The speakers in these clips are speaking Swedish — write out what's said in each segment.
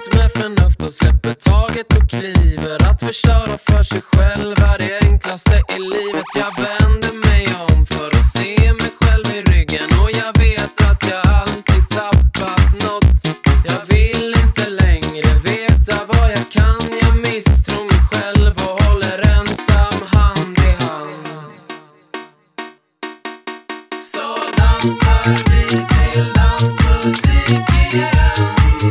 ut med förnuft och släpper taget och kliver. Att förstöra för sig själv är det enklaste i livet. Jag vänder mig om för att se mig själv i ryggen, och jag vet att jag alltid tappat något. Jag vill inte längre veta vad jag kan. Jag misstror mig själv och håller ensam hand i hand. Så dansar vi till dansmusik igen.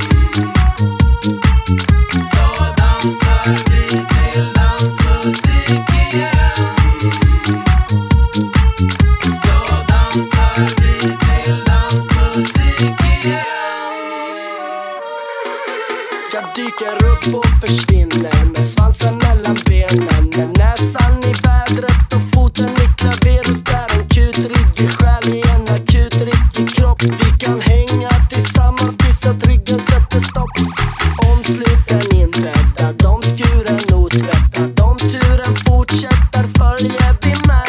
Så dansar vi till dansmusik igen. Så dansar vi till dansmusik igen. Jag dyker upp och försvinner med svansen mellan benen, med näsan i vädret och foten i klaveret. Där en kutriggig själ i en akutriggig kropp. Vi kan hänga tillsammans tills att ryggen sätter stopp. Omsluten inbäddad, de skuren otvättad. Om turen fortsätter följer vi med.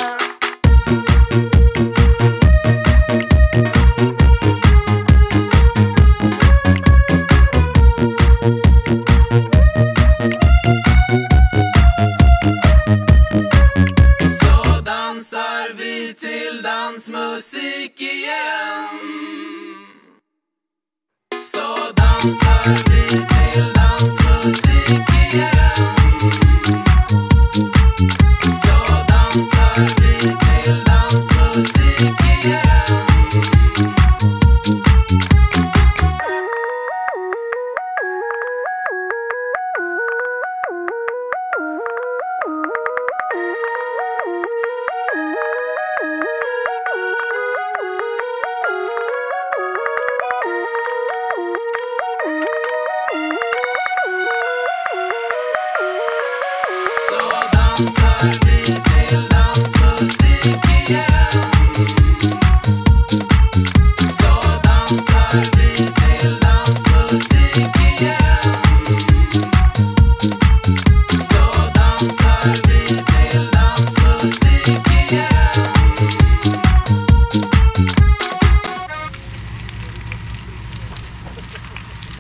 Så dansar vi till dansmusik igen. Så dansar vi till dansmusik igen. Så dansar vi till dansmusik igen. Dansar vi till dansmusik igen. Så dansar vi till dansmusik igen. Så dansar vi